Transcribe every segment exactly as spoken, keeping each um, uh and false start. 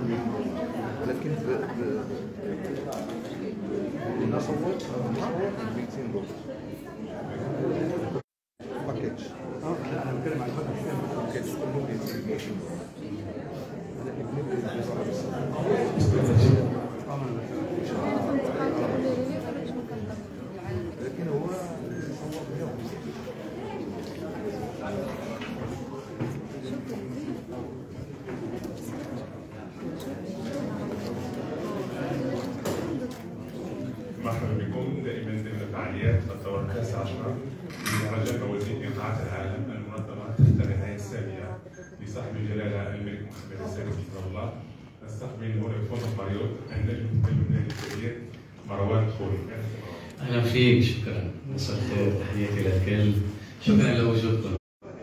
ولكن نصوت مئتين دولار باكيج. اه لا انا بتكلم على الباكيج كله مئتين لكن هو صوت مئة وخمسين. مرحبا بكم. دائما ضمن فعاليات الدورة الخامسة عشرة لمهرجان موازين إيقاعات العالم المنظمة تحت العناية السامية لصاحب الجلالة الملك محمد الثاني حفظه الله، نستقبل هنا في فندق ماريوت النجم اللبناني الكبير مروان خوري. أهلا فيك، شكرا. مساء الخير، تحياتي للكل، شكرا لوجودكم.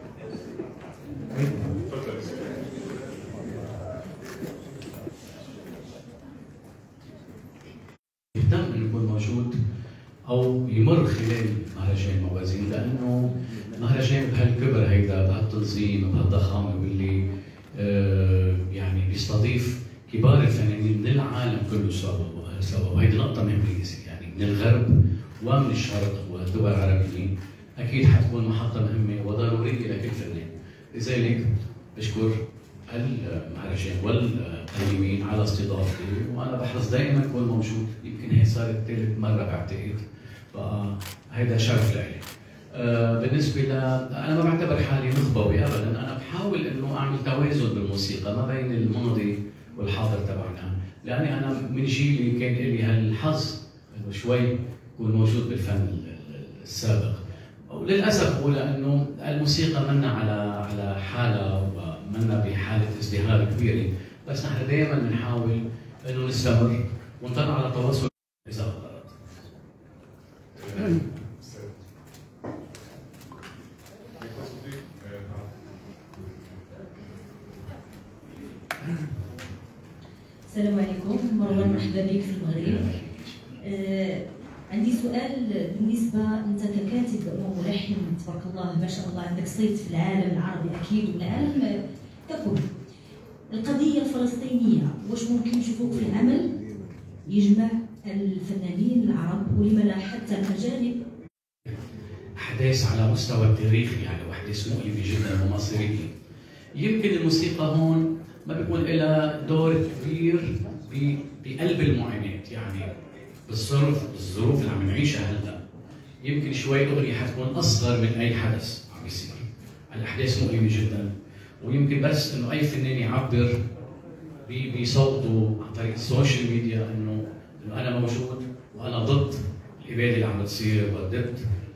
يهتم انه يكون موجود او يمر خلال مهرجان موازين، لانه مهرجان بهالكبر هيدا بهالتنظيم بهالضخامه واللي آه يعني بيستضيف كبار الفنانين من العالم كله سوا سوا، وهيدي نقطه مهمه يعني من الغرب ومن الشرق والدول العربيه، اكيد حتكون محطه مهمه وضروريه لكل فنان. لذلك بشكر المهرجان والقيمين على استضافتي، وانا بحرص دائما اكون موجود، يمكن هي صارت ثالث مره بعتقد، فهيدا شرف لإلي. آه بالنسبه ل انا ما بعتبر حالي نخبوي ابدا، انا بحاول انه اعمل توازن بالموسيقى ما بين الماضي والحاضر تبعنا، لاني انا من جيلي كان لي هالحظ انه شوي اكون موجود بالفن السابق. وللاسف بقول انه الموسيقى منا على على حاله ومنا بحاله ازدهار كبيره، بس نحن دائما بنحاول انه نستمر ونضل على تواصل اذا قدرت. السلام عليكم، مروان مرحبا بك في المغرب. آه عندي سؤال بالنسبه، انت ككاتب وملحن تبارك الله ما شاء الله عندك صيت في العالم العربي اكيد والعالم ككل. القضيه الفلسطينيه واش ممكن نشوفوك في العمل يجمع الفنانين العرب ولما لا حتى الاجانب؟ احداث على مستوى التاريخي يعني واحداث مؤلمه جدا ومصيريه. يمكن الموسيقى هون ما بيكون لها دور كبير بقلب المعاناه، يعني بالظروف بالظروف اللي عم نعيشها هلا يمكن شوي الاغنيه حتكون اصغر من اي حدث عم بيصير. الاحداث مؤلمه جدا، ويمكن بس انه اي فنان يعبر بصوته عن طريق السوشيال ميديا انه انه انا موجود وانا ضد الاباده اللي عم بتصير وضد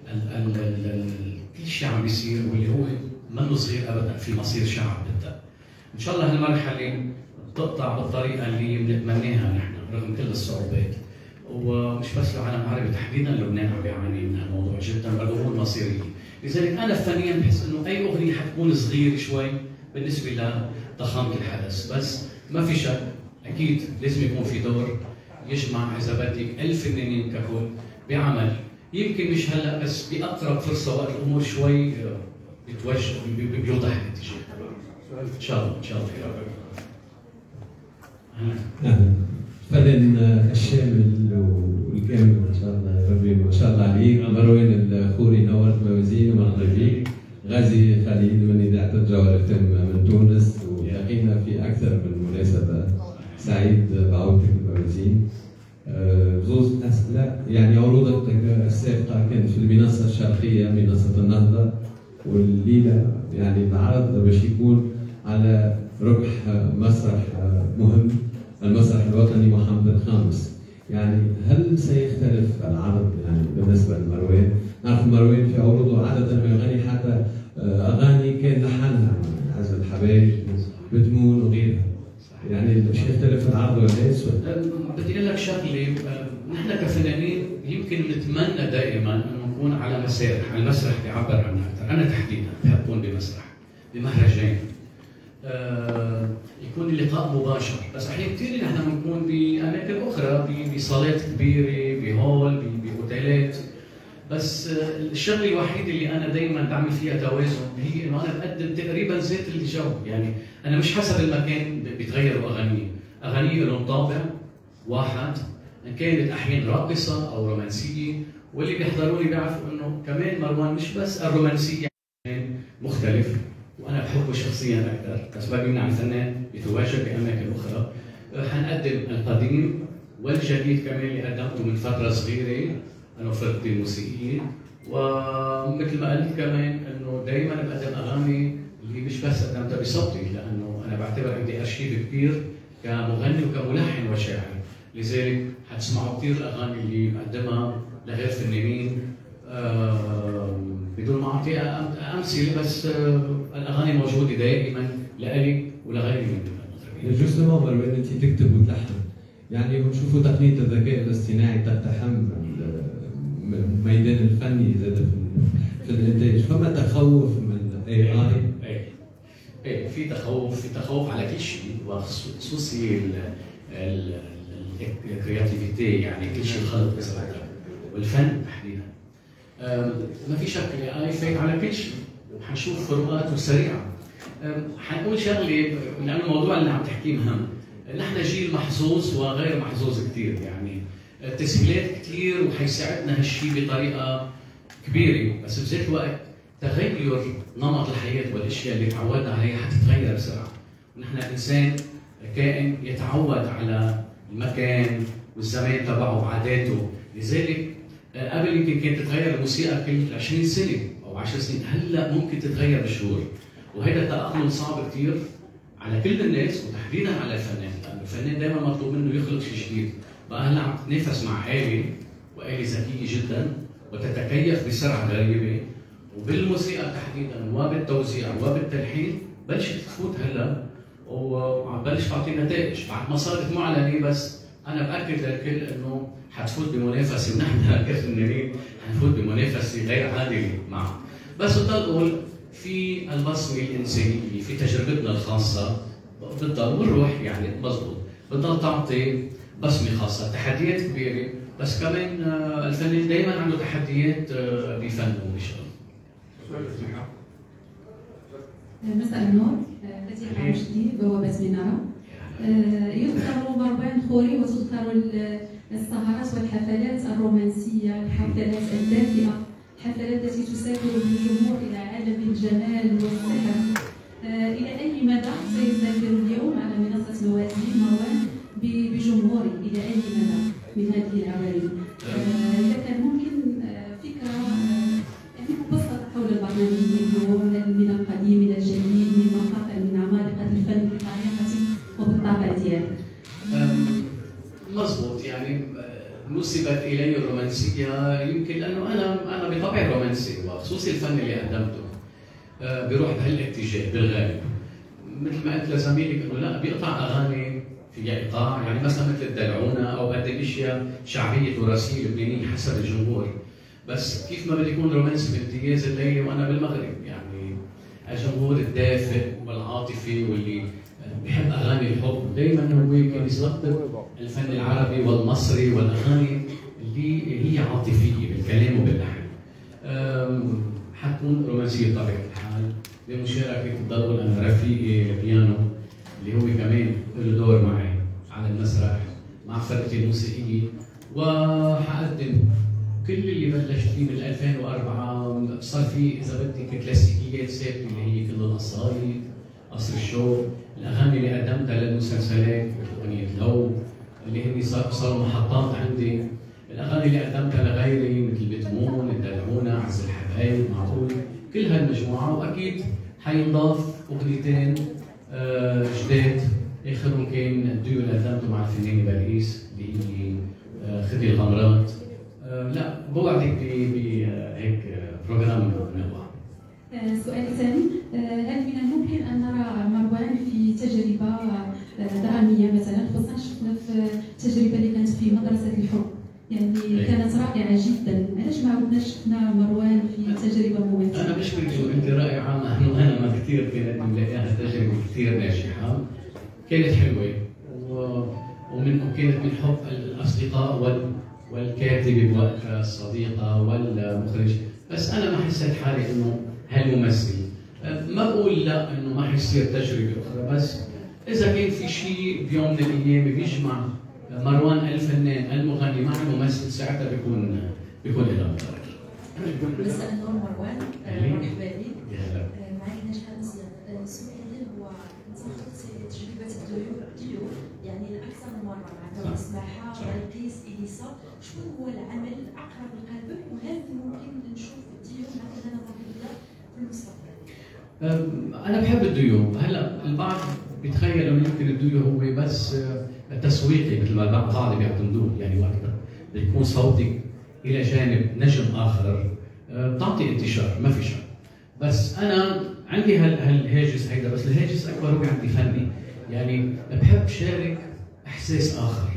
كل شيء عم بيصير، واللي هو منه صغير ابدا في مصير شعب بالذات. ان شاء الله هالمرحله تقطع بالطريقه اللي بنتمناها نحن رغم كل الصعوبات، ومش بس العالم العربي تحديدا لبنان عم بيعاني من هالموضوع جدا رغم المصيريه. لذلك انا فنيا بحس انه اي اغنيه حتكون صغيره شوي بالنسبه لضخامه الحدث، بس ما في شك اكيد لازم يكون في دور يجمع اذا بدك ألف فنانين ككل بعمل، يمكن مش هلا بس باقرب فرصه وقت الامور شوي بتوجه بيوضح الاتجاه. ان شاء الله ان شاء الله يا رب. اهلا. الفنان الشامل والكامل ما شاء الله يا ربي ما شاء الله عليك، مروان الخوري نورت موازين ومرحبا بك. غازي خليل من اذاعه الجوهر اف ام من تونس، والتقينا في اكثر من مناسبه. سعيد بعودتك الموازين. زوز اسئله، يعني عروضك السابقه كانت في المنصه الشرقيه منصه النهضه، والليله يعني العرض باش يكون على ربح مسرح مهم، المسرح الوطني محمد الخامس. يعني هل سيختلف العرض يعني بالنسبه لمروان؟ نعرف مروان في عروضه عاده ما يغني حتى اغاني كان لحنها عزم الحبايب بتمون وغيرها. يعني مش يختلف العرض ولا ايش؟ بدي اقول لك شغله، نحن كفنانين يمكن نتمنى دائما انه نكون على مسارح، على المسرح بيعبر عنا اكثر، انا تحديدا بحب اكون بمسرح، بمهرجان. آه يكون اللقاء مباشر، بس احيانا كثير نحن بنكون باماكن اخرى، بصالات كبيره، بهول، باوتيلات، بس آه الشغله الوحيده اللي انا دائما بعمل فيها توازن هي انه انا بقدم تقريبا ذات الجو، يعني انا مش حسب المكان بيتغيروا اغانيه، اغاني لهم طابع واحد، ان كانت احيانا راقصه او رومانسيه، واللي بيحضروني بيعرفوا انه كمان مروان مش بس الرومانسيه مختلف، وانا بحبه شخصيا اكثر، بس ما بيمنع الفنان يتواجد باماكن اخرى. حنقدم القديم والجديد كمان اللي قدمته من فتره صغيره انا وفرقتي الموسيقيه، ومثل ما قلت كمان انه دائما بقدم اغاني اللي مش بس قدمتها بصوتي، لانه انا بعتبر عندي ارشيف كبير كمغني وكملحن وشاعر، لذلك حتسمعوا كثير الاغاني اللي بقدمها لغير فنانين آه بدون ما اعطي امثله، بس آه الاغاني موجوده دائما لإلي ولغيري من المطربين. جوستومون مروان انت تكتب وتلحن، يعني بنشوفوا تقنيه الذكاء الاصطناعي تقتحم الميدان الفني زاد في الانتاج، فما تخوف من الاي اي؟ ايه ايه في تخوف، في تخوف على كل شيء، وخصوصي الكرياتيفيتي، يعني كل شيء الخلق بصراحه والفن تحديدا. ما في شك الاي اي فايت على كل شيء، حنشوف فروقاته سريعه. حنقول شغله لانه الموضوع اللي عم تحكيه مهم، نحن جيل محظوظ وغير محظوظ كثير، يعني التسهيلات كثير وحيساعدنا هالشيء بطريقه كبيره، بس بذات الوقت تغير نمط الحياه والاشياء اللي تعودنا عليها حتتغير بسرعه، ونحن الانسان كائن يتعود على المكان والزمان تبعه وعاداته، لذلك قبل يمكن كانت تتغير الموسيقى كل عشرين سنه او عشر سنين، هلا ممكن تتغير بشهور، وهذا التأقلم صعب كثير على كل الناس وتحديدا على الفنان، لانه الفنان دائما مطلوب منه يخلق شيء جديد، بقى هلا عم تتنافس مع آلة وآلة ذكية جدا وتتكيف بسرعه غريبه، وبالموسيقى تحديدا وبالتوزيع وبالتلحين بلشت تفوت هلا وعم بلش تعطي نتائج بعد ما صارت معلنه، بس انا باكد للكل انه حتفوت بمنافسه، ونحن كفنانين حنفوت بمنافسه غير عادله معه. بس بضل اقول في البصمه الانسانيه، في تجربتنا الخاصه بتضل والروح يعني مضبوط، بتضل تعطي بصمه خاصه، تحديات كبيره، بس كمان الفنان دائما عنده تحديات بفنه وبشغله. مساء النور، بديع رشدي بوابة منارة. يذكر مروان خوري وتذكر السهرات والحفلات الرومانسية، الحفلات الدافئة، الحفلات التي تسافر بالجمهور إلى عالم الجمال والسحر. إلى أي مدى سيسافر اليوم على منصة موازين مروان بجمهوره؟ إلى أي مدى من هذه العوالم؟ إذا كان ممكن فكرة يعني مبسطة حول البرنامج، من القديم إلى الجديد، من مقاطع من عمالقة الفن بطريقة وبالطابع ديالها. مضبوط، يعني نسبت الي الرومانسيه يمكن لانه انا انا بطبعي رومانسي، وخصوصي الفن اللي قدمته بيروح بهالاتجاه بالغالب. مثل ما قلت لزميلك انه لا بيقطع اغاني فيها ايقاع، يعني مثلا مثل الدلعونه او بقدم اشياء شعبيه تراثيه لبنانيه حسب الجمهور، بس كيف ما بدي يكون رومانسي بامتياز الليله وانا بالمغرب، يعني الجمهور الدافئ والعاطفي واللي بحب اغاني الحب دائما هو كان يستقطب الفن العربي والمصري والاغاني اللي هي عاطفيه بالكلام وباللحن. حتكون رومانسيه بطبيعه الحال بمشاركه بضل انا رفيقي البيانو اللي هو كمان له دور معي على المسرح مع فرقتي الموسيقيه، وحقدم كل اللي بلشت فيه من ألفين وأربعة. صار في اذا بدك كلاسيكيات ثابته اللي هي كل القصايد، قصر الشوق، الاغاني اللي قدمتها للمسلسلات مثل اغنيه لو اللي هن صاروا محطات عندي، الاغاني اللي قدمتها لغيري مثل بتمون، الدلعونه، عز الحبايب، معقول، كل هالمجموعه، واكيد حينضاف اغنيتين آه جداد، اخرهم كان الديو اللي قدمته مع الفنانه باريس اللي هي آه خدي الغمرات. آه لا بوعدك بهيك بروجرام منوع. سؤال ثاني، هل من الممكن ان نرى مروان في تجربه دراميه مثلا؟ خصوصا شفنا في التجربه اللي كانت في مدرسه الحب، يعني كانت رائعه جدا، علاش ما عودناش شفنا مروان في تجربه ممثله؟ انا بشكرك انت رائعه، لانه انا ما كثير كانت ملاقيها تجربه كثير ناجحه، كانت حلوه ومن كانت من حب الاصدقاء وال والكاتبه بوقتها، الصديقه والمخرج، بس انا ما حسيت حالي انه هالممثل. ما بقول لا انه ما حيصير تجربه اخرى، بس اذا كان في شيء بيوم من الايام بيجمع مروان الفنان المغني مع الممثل ساعتها بيكون بيكون لها مدرج. مساء النور مروان، مرحبا بك. يا معك نجاة مزيان. سؤالي هو انت خذت تجربه الديو يعني اكثر من مره مع دور السماحه بلقيس اليسا، شكون هو العمل الاقرب لقلبك وهل ممكن نشوف الديو مثلا مرئيه في المستقبل؟ انا بحب الديو. هلا البعض بيتخيل انه يمكن الديو هو بس تسويقي مثل ما البعض بيعتمدوه، يعني وقت بيكون صوتك الى جانب نجم اخر بتعطي انتشار ما في شك. بس انا عندي هالهاجس هيدا، بس الهاجس اكبر هو عندي فني، يعني بحب شارك احساس اخر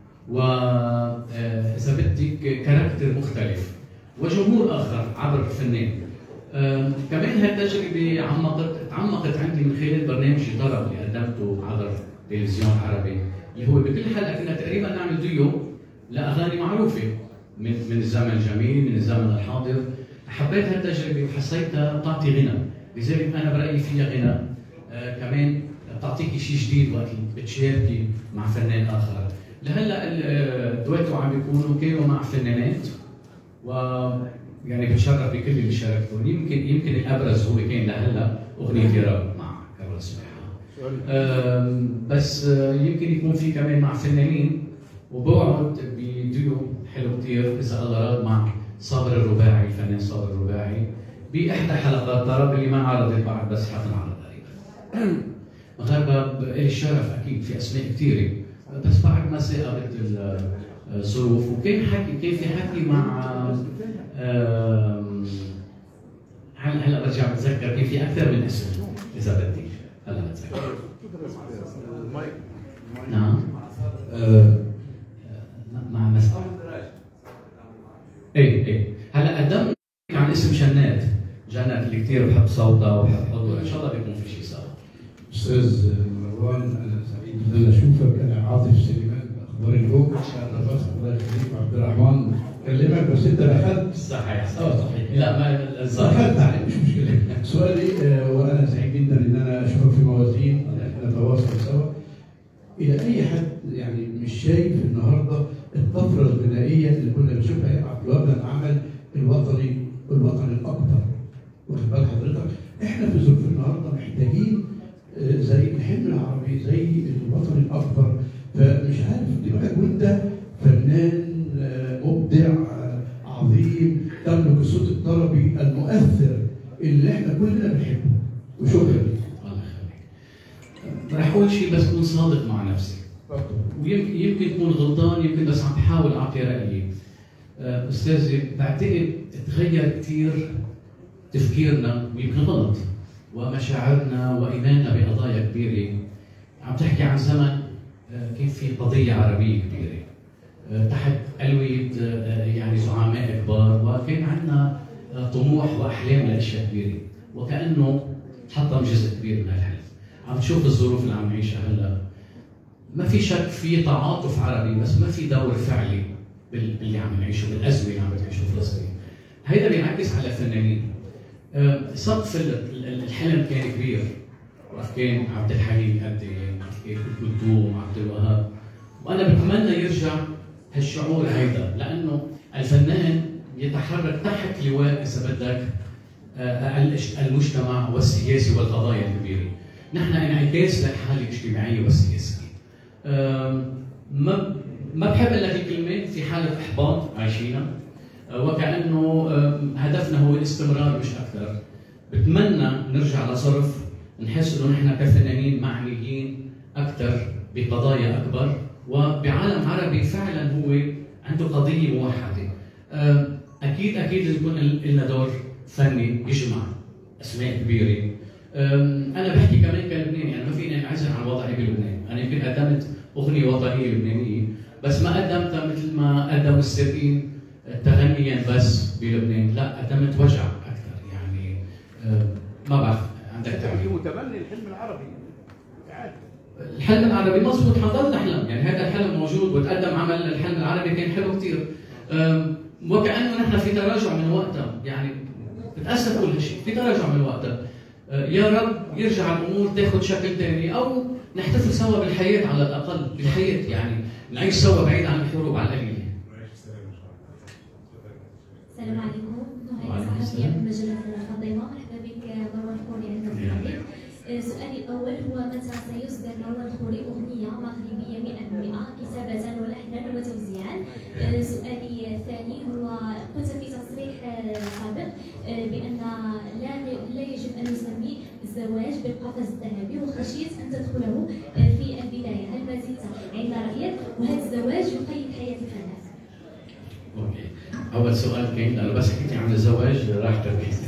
واذا بدك كاركتر مختلف وجمهور اخر عبر فنان. كمان هالتجربه عمقت تعمقت عندي من خلال برنامج طرب اللي قدمته عبر تلفزيون عربي، اللي هو بكل حلقه كنا تقريبا نعمل ديو لاغاني معروفه من من الزمن الجميل من الزمن الحاضر. حبيت هالتجربه وحسيتها بتعطي غنى، لذلك انا برايي فيها غنى. آه كمان بتعطيكي شيء جديد وقت بتشاركي مع فنان اخر. لهلا الدويتو عم بيكونوا كانوا مع فنانات و يعني بتشرف بكل اللي شاركتهم. يمكن يمكن الابرز هو كان لهلا اغنيه راب مع كارول سماحه. آه بس آه يمكن يكون في كمان مع فنانين، وبوعد بديو حلو كثير اذا الله راد مع صابر الرباعي، الفنان صابر الرباعي باحدى حلقات طرب اللي ما انعرضت بعد بس حتنعرض قريبا. مغاربه لي الشرف اكيد في اسماء كثيره بس بعد ما ساءت الظروف. وكان حكي كان في حكي مع هلا هلا برجع بتذكر كان في اكثر من اسم اذا بدك هلا بتذكر. نعم مع مسألة. ايه ايه هلا قدمت عن اسم جنات، جنات اللي كثير بحب صوتها وبحب حضورها، ان شاء الله بيكون في شيء سوا. استاذ مروان انا سعيد ان انا اشوفك. انا عاطف سليمان اخبار اليوم شرفت الله يخليك. عبد الرحمن كلمك بس انت دخلت. صحيح صحيح. لا ما دخلت عليك مش مشكله. سؤالي آه وانا سعيد جدا ان انا اشوفك في موازين نتواصل سوا. الى اي حد يعني مش شايف النهارده الطفره الغنائيه اللي كنا بنشوفها يا عبد الوهاب لما عمل الوطني الوطني الاكبر؟ واخد بال حضرتك؟ احنا في ظروف النهارده محتاجين زي الحلم العربي زي الوطني الاكبر. فمش عارف دماغك وانت فنان مبدع عظيم تملك الصوت الطربي المؤثر اللي احنا كلنا بنحبه. وشكرا لك. رح اقول شيء بس اكون صادق مع نفسي. ويمكن يمكن تكون غلطان، يمكن بس عم بحاول اعطي رايي. استاذي بعتقد تغير كثير تفكيرنا ويمكن غلط ومشاعرنا وايماننا بقضايا كبيره. عم تحكي عن زمن كان في قضيه عربيه كبيره تحت ألوية يعني زعماء كبار، وكان عندنا طموح واحلام لاشياء كبيره، وكانه حطم جزء كبير من الحلم. عم تشوف الظروف اللي عم نعيشها هلا، ما في شك في تعاطف عربي بس ما في دور فعلي باللي عم نعيشه، بالازمه اللي عم تعيشه فلسطين. هيدا بينعكس على الفنانين. سقف الحلم كان كبير، وقت كان عبد الحليم يقدم، وقت كان كلثوم، عبد الوهاب، وانا بتمنى يرجع هالشعور هيدا، لانه الفنان يتحرك تحت لواء اذا بدك المجتمع والسياسي والقضايا الكبيره. نحن انعكاس للحاله الاجتماعيه والسياسيه. ما ما بحب اقول لك الكلمه في حاله احباط عايشينها، وكانه هدفنا هو الاستمرار مش اكثر. بتمنى نرجع لصرف نحس انه نحن كفنانين معنيين اكثر بقضايا اكبر، وبعالم عربي فعلا هو عنده قضيه موحده. اكيد اكيد يكون لنا دور فني يجمع اسماء كبيره. انا بحكي كمان كلبناني، يعني ما فيني انعزل عن وضعي بلبنان. انا يمكن قدمت اغنيه وطنيه لبنانيه بس ما قدمتها مثل ما قدموا السابقين تغنيا بس بلبنان، لا قدمت وجع اكثر. يعني ما بعرف عندك تعليق. متبني الحلم العربي عادي. الحلم العربي مضبوط، حضل نحلم، يعني هذا الحلم موجود وتقدم عمل الحلم العربي كان حلو كثير. وكانه نحن في تراجع من وقتها، يعني بتاسف اقول هالشيء، في تراجع من وقتها. يا رب يرجع الامور تاخذ شكل ثاني، او نحتفل سوا بالحياه على الاقل، بالحياه يعني نعيش سوا بعيد عن الحروب على القليله. السلام عليكم، نهى صحفيه من مجله فاطمه، مرحبا بك مروان الخوري عندنا في المغرب. سؤالي الاول هو متى سيصدر مروان الخوري اغنيه مغربيه مئة بالمئة كتابه ولحنا وتوزيعا؟ سؤالي الثاني هو قلت في تصريح سابق بان لا لا يجب ان نسمي الزواج بالقفز الذهبي، وخشيت ان تدخله في البدايه، هل ما زلت عند رايك؟ وهل الزواج يقيد حياه الفنان؟ اوكي، اول سؤال كان لانه بس حكيتي عن الزواج راح تركيزي.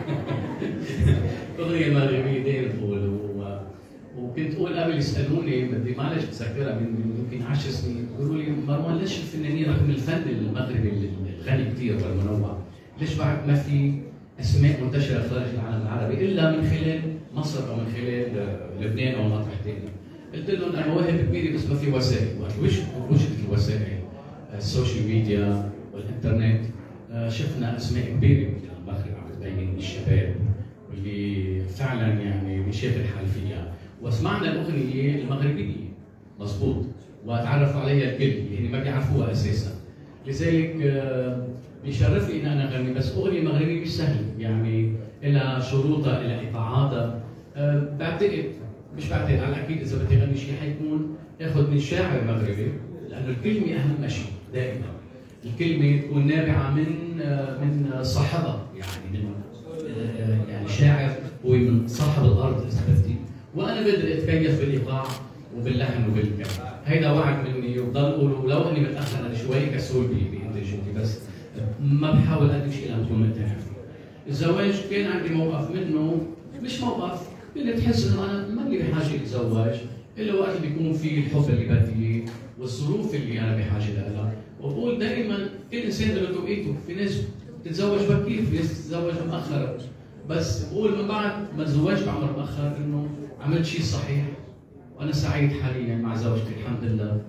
اغنيه مغربيه داير بقول، وكنت اقول قبل يسالوني بدي معلش بتذكرها من يمكن عشر سنين، يقولوا لي مروان ليش الفنانين رغم الفن المغربي الغني كثير والمنوع ليش بعد ما في اسماء منتشره خارج العالم العربي الا من خلال مصر او من خلال لبنان او مطرح ثاني؟ قلت لهم انا مواهب كبيره بس ما في وسائل، وجدت الوسائل السوشيال ميديا والانترنت، شفنا اسماء كبيره من المغرب عم تبين الشباب واللي فعلا يعني بيشاف الحال فيها، وسمعنا الاغنيه المغربيه مضبوط وتعرفوا عليها الكل اللي ما بيعرفوها اساسا، لذلك بيشرفني ان انا اغني، بس اغنيه مغربيه مش سهله، يعني لها شروطها لها ايقاعاتها. بعتقد مش بعتقد على اكيد اذا بدي اغني شيء حيكون اخذ من شاعر مغربي، لانه الكلمه اهم شيء دائما، الكلمه تكون نابعه من من صاحبها، يعني من يعني شاعر هو من صاحب الارض اذا بدي، وانا بقدر اتكيف بالايقاع وباللحن وبالكلام، هيدا وعد مني، وبضل اقول ولو اني متاخر انا شوي كسول بانتاجيتي، بس ما بحاول اقدم شيء لما اكون مقتنع فيه. الزواج كان عندي موقف منه، مش موقف، اللي بتحس انه انا ما لي بحاجه اتزوج الا وقت اللي بيكون في الحب اللي بدي اياه والظروف اللي انا بحاجه لها، وبقول دائما كل انسان له توقيته، في ناس بتتزوج بكير، في ناس بتتزوج مؤخرا، بس بقول من بعد ما تزوجت بعمر مؤخر انه عملت شيء صحيح، وانا سعيد حاليا مع زوجتي الحمد لله،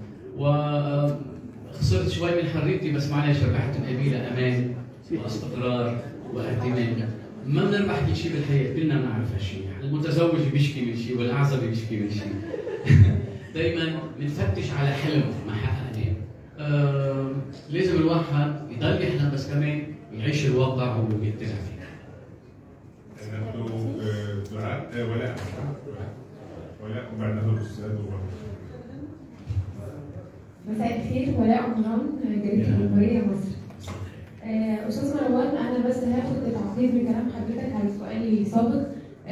وخسرت شوي من حريتي بس معلش ربحت نقابيلها امان واستقرار واهتمام. ما بنربح كل شيء بالحياه، كلنا بنعرف هالشيء، المتزوج بيشكي من شيء والاعزب بيشكي من شيء. دائما بنفتش على حلم ما حققناه. آه لازم الواحد يضل يحلم بس كمان يعيش الواقع ويقتنع فيه. ناخذ دعاء ولاء ولاء وبعد ناخذ الاستاذ ولاء. مساء الخير، ولاء عمران جريدة الجمهورية مصر. أستاذ مروان، أنا بس هاخد تعقيب من كلام حضرتك على سؤالي السابق.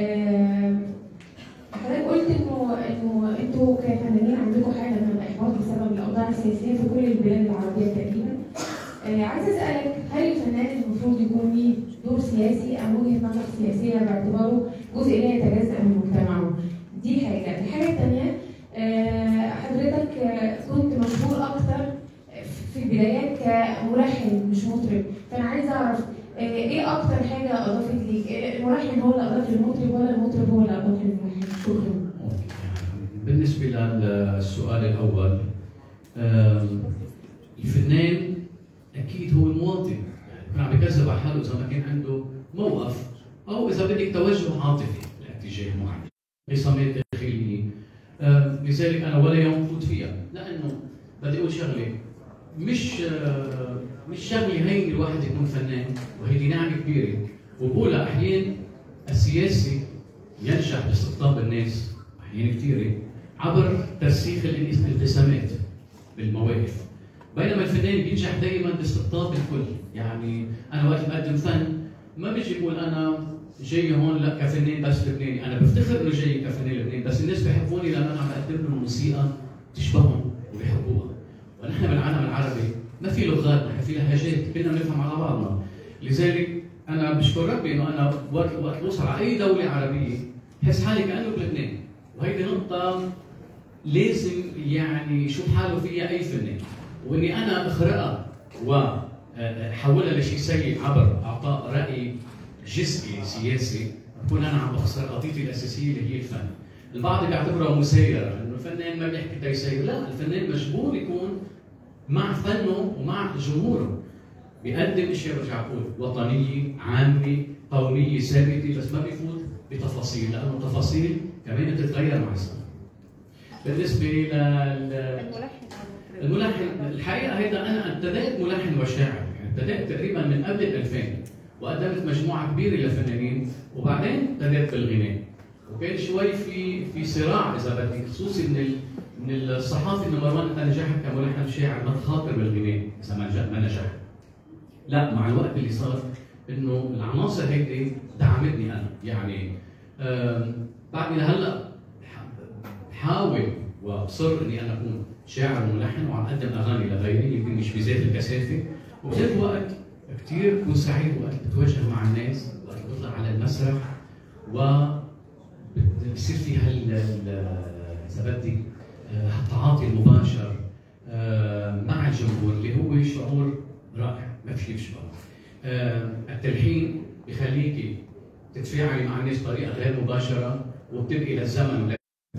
حضرتك قلت إنه إنه أنتوا كفنانين عندكم حالة من الإحباط بسبب الأوضاع السياسية في كل البلاد العربية تقريبا. عايز أسألك، هل الفنان المفروض يكون ليه دور سياسي أم وجهة نظر سياسية باعتباره جزء لا يتجزأ من مجتمعه؟ دي حاجة. الحاجة الثانية، حضرتك كنت مشهور أكثر في البدايات كملحن مش مطرب، فأنا عايزة أعرف إيه أكتر حاجة أضافت ليك؟ الملحن هو اللي أضاف للمطرب ولا المطرب هو اللي أضاف للملحن؟ شكرا. بالنسبة للسؤال الأول، الفنان أكيد هو المواطن، يعني عم بكذب على حاله إذا ما كان عنده موقف أو إذا بدك توجه عاطفي لاتجاه معين، بصمات داخلية. لذلك أنا ولا يوم فوت فيها، لأنه بدي أقول شغلة، مش مش شغله هين الواحد يكون فنان، وهيدي نعمه كبيره، وبقولها احيانا السياسي ينجح باستقطاب الناس احيانا كثيره عبر ترسيخ الانقسامات بالمواقف، بينما الفنان بينجح دائما باستقطاب الكل، يعني انا وقت بقدم فن ما بيجي بقول انا جاي هون لا كفنان بس لبناني، انا بفتخر انه جاي كفنان لبناني، بس الناس بيحبوني لانه انا عم بقدم لهم موسيقى تشبههم وبيحبوها. ونحن بالعالم العربي ما في لغات، نحن في لهجات، كلنا بنفهم على بعضنا، لذلك انا بشكر ربي انه انا وقت وقت بوصل على اي دوله عربيه بحس حالي كانه بلبنان، وهيدي نقطه لازم يعني يشوف حاله فيها اي فنان، واني انا اخرقها واحولها لشيء سيء عبر اعطاء راي جزئي سياسي، بكون انا عم بخسر قضيتي الاساسيه اللي هي الفن. البعض بيعتبرها مسيره، انه الفنان ما بيحكي تيسير، لا، الفنان مجبور يكون مع فنه ومع جمهوره، بيقدم اشياء برجع بقول وطنيه، عامه، قوميه، ثابته، بس ما بيفوت بتفاصيل، لانه التفاصيل كمان بتتغير مع الزمن. بالنسبه لل الملحن الحقيقه هيدا انا ابتدأت ملحن وشاعر، يعني ابتدأت تقريبا من قبل ألفين وقدمت مجموعه كبيره لفنانين وبعدين ابتدأت بالغناء. وكان شوي في في صراع اذا بدك، خصوصي من من الصحافي انه مروان انت نجحت كملحن شاعر ما تخاطر بالغناء اذا ما ما نجح. لا، مع الوقت اللي صار انه العناصر هيدي دعمتني انا، يعني بعدني لهلا بحاول واصر اني انا اكون شاعر وملحن وعم اقدم اغاني لغيري، يمكن مش بذات الكثافه، وبذات الوقت كثير بكون سعيد وقت بتواجه مع الناس، وقت بطلع على المسرح و بصير في هال اذا بدك هالتعاطي المباشر مع الجمهور اللي هو شعور رائع ما في يشبه. التلحين بخليكي تتفاعلي مع الناس بطريقه غير مباشره وبتبقي للزمن.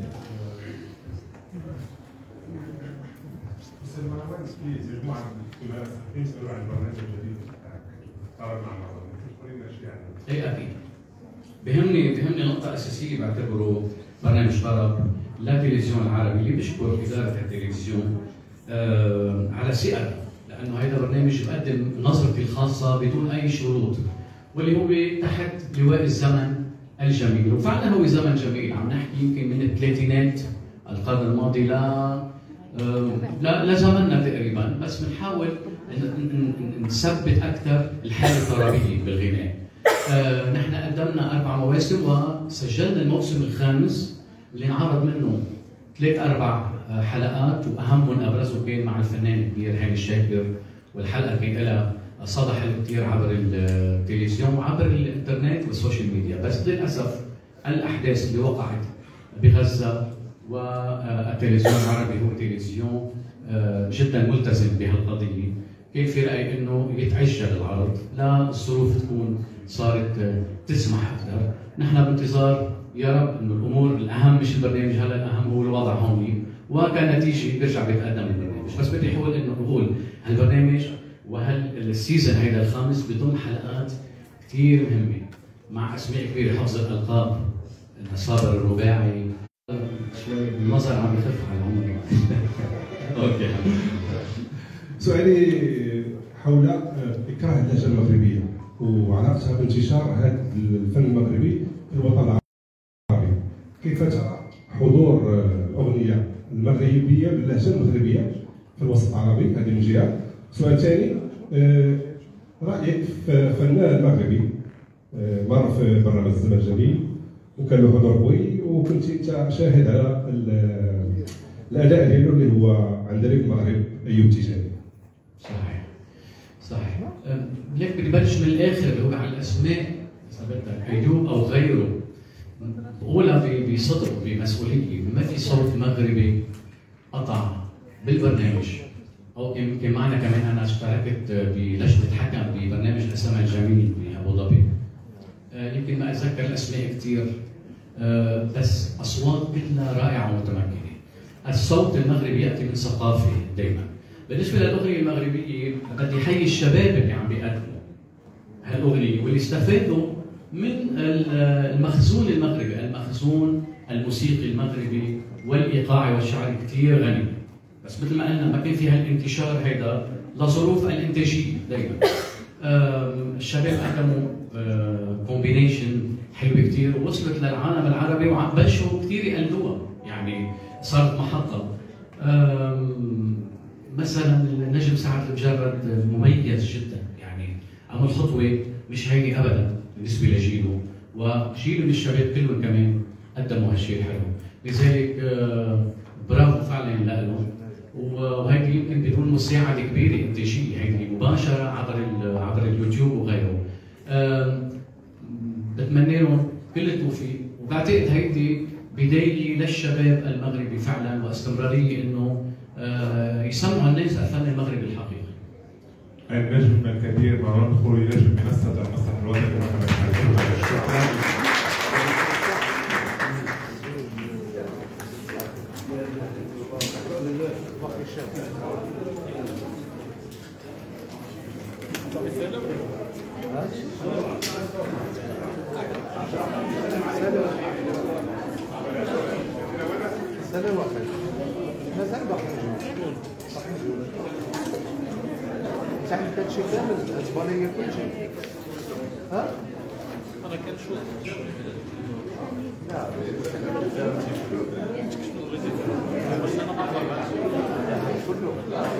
بس المعلومات في مجموعه من الصحفيين سالوا عن البرنامج الجديد بتاعك، تعرض مع المعلومات، تقول لنا شيء عنه. اي اكيد. بهمني بهمني نقطة أساسية بعتبره برنامج طرب لا تلفزيون العربي اللي بيشكر إدارة التلفزيون آه على ثقته، لأنه هذا برنامج بقدم نظرتي الخاصة بدون أي شروط، واللي هو تحت لواء الزمن الجميل، وفعلا هو زمن جميل، عم نحكي يمكن من الثلاثينات القرن الماضي ل لا لزمننا تقريبا، بس بنحاول نثبت أكثر الحالة الطربية بالغناء. آه، نحن قدمنا أربع مواسم وسجلنا الموسم الخامس اللي انعرض منه ثلاث أربع حلقات، وأهمهم أبرزه كان مع الفنان الكبير هاني الشاكر، والحلقة كان لها صدى حلو كثير عبر التلفزيون وعبر الإنترنت والسوشيال ميديا، بس للأسف الأحداث اللي وقعت بغزة والتلفزيون العربي هو تلفزيون جدا ملتزم بهالقضية، كان في رأي إنه يتعجل العرض لا الظروف تكون صارت تسمح اكثر. نحن بانتظار يا رب انه الامور الاهم مش البرنامج هلا، الاهم هو الوضع هون، وكنتيجه بيرجع بيتقدم البرنامج، بس بدي اقول انه نقول هالبرنامج وهالسيزون هيدا الخامس بضم حلقات كثير مهمه مع اسماء كبيره، حفظ الالقاب، الصابر الرباعي، شوي النظر عم يخف على عمري. اوكي. سؤالي حول اكراه اللهجه المغربيه وعلاقتها بانتشار هذا الفن المغربي في الوطن العربي. كيف ترى حضور الاغنيه المغربيه باللهجه المغربيه في الوسط العربي؟ هذه من جهه. سؤال ثاني، رايك في فنان مغربي مر في برنامج الزمن الجميل وكان له حضور قوي، وكنت انت شاهد على الاداء ديالو اللي هو عند في المغرب، ايوب تيجاني. صحيح صحيح. ليك بدي بلش من الاخر اللي هو على الاسماء، اذا بدك ايوب او غيره، بقولها بصدق بمسؤوليه، ما في صوت مغربي قطع بالبرنامج، او يمكن معنا كمان انا اشتركت بلجنه حكم ببرنامج الزمن الجميل بابو ظبي، يمكن ما اتذكر الاسماء كثير، بس اصوات كلها رائعه ومتمكنه. الصوت المغربي ياتي من ثقافه دائما. بالنسبه للاغنيه المغربيه بدي احيي الشباب اللي عم بيقدموا هالاغنيه واللي استفادوا من المخزون المغربي، المخزون الموسيقي المغربي والايقاعي والشعري كثير غني، بس مثل ما قلنا ما كان في هالانتشار هيدا لظروف الانتاجيه دائما. الشباب قدموا كومبينيشن حلوه كثير ووصلت للعالم العربي وبلشوا كثير يقلدوها، يعني صارت محطه. مثلا النجم سعد المجرد مميز جدا، يعني عمل خطوه مش هينه ابدا بالنسبه لجيله، وجيل من الشباب كلهم كمان قدموا هالشيء الحلو، لذلك برافو فعلا لهم. وهيدي يمكن بدون مساعده كبيره انتاجيه، هيدي مباشره عبر عبر اليوتيوب وغيره. بتمنى لهم كل التوفيق، وبعتقد هيدي بدايه للشباب المغربي فعلا واستمراريه انه يسمعوا الناس الفن المغربي الحقيقي. النجم الكبير مروان الخوري نجم منصه المسرح الوطني محمد حاتم. شكرا. Thank you. مازال واقع مازال باقي نجوم باقي نجوم تعمل هادشي كامل تبان ليا كلشي ها انا كنشوف لا بس انا ما كله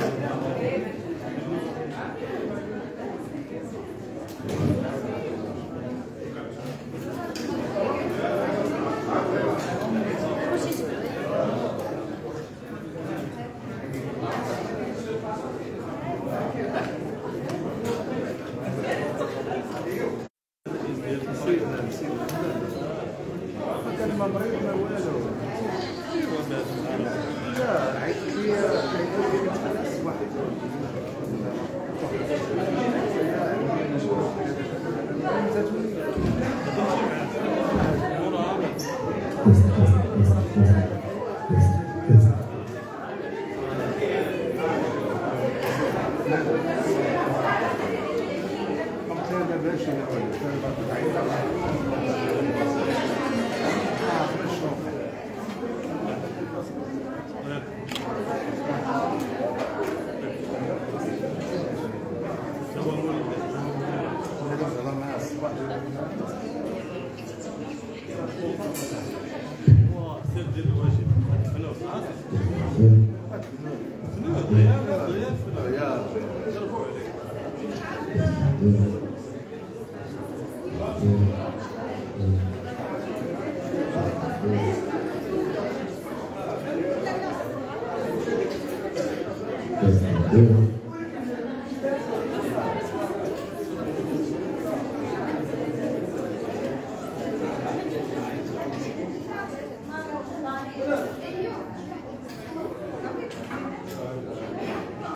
كان ما مريض ما والو لا عيط لي عيط لي خلاص واحد Yeah.